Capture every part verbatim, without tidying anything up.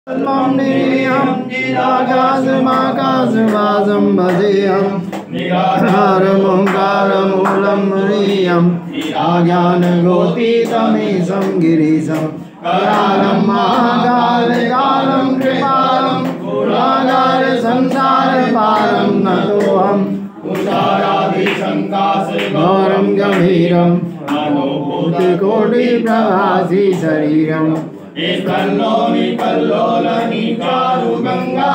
आकाशमाकाशवासं भजेऽहं निराकारमोङ्कारमूलं म्रियम् आज्ञानगोतीतमीशं गिरीशं करालं महाकालकालं कृपालं गुणागार संसारपारं नतोऽहम् गौरं गम्भीरं कोटिप्रभासी शरीरम् कल्लोनि कल्लोलनि चारु गंगा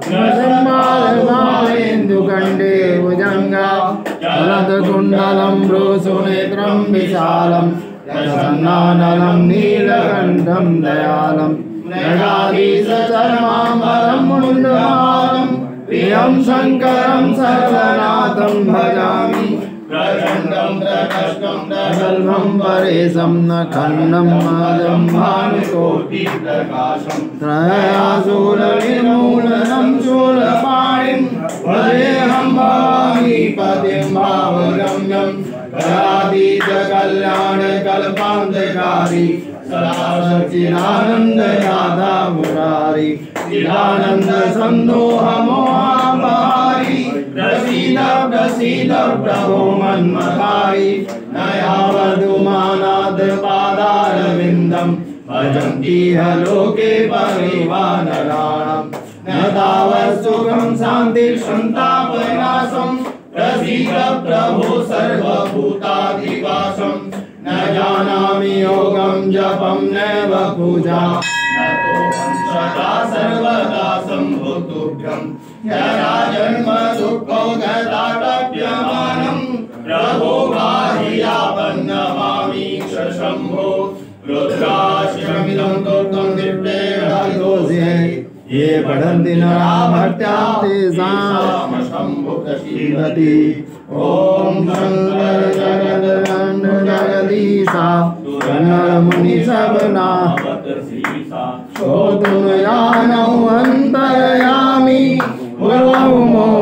नरमालेन्दुकण्डे भुजंगा जलदकुण्डलं भ्रूसुनेत्रं विशालं रसन्नानलं नीलकण्ठं दयालं नगाधीशचर्माम्बरं मुण्डमालं प्रियं शङ्करं सर्वनाथं भजामि प्रचण्डं प्रकष्टं प्रगल्भं परेशं न खण्डं माजं भानुकोटिप्रकाशं त्रयाशूलनिर्मूलनं शूलपाणिं भजेऽहं भवानी पतिं भावगम्यं करातीतकल्याणकल्पान्तकारी सदा सच्चिदानन्ददाता मुरारी चिदानन्द सन्दोहमोहापहारी प्रसीद प्रसीद प्रभो मन्मथारी न यावदुमानाद पादारविन्दं भजन्ति ह लोके परिवानराणाम् न तावत् सुखं शान्ति सन्तापनाशं प्रसीद प्रभो सर्वभूताधिवासं न जानामि योगं जपं नैव पूजा नतोऽहं सदा सर्वदा सम्भुतुभ्यं यदा जन्म दुःखोदताटप्यमानं प्रभो बाह्यापन्नमामि शम्भो रुद्राश्रमिदं तुर्तं दिव्येहारिदोषे ये पठन्ति नराभक्त्या तेषां शम्भुप्रसीदति ॐ शङ्कर जगदीशा नरमुनिसवना श्रोतुं यानौ अन्तर्यामि गुरौ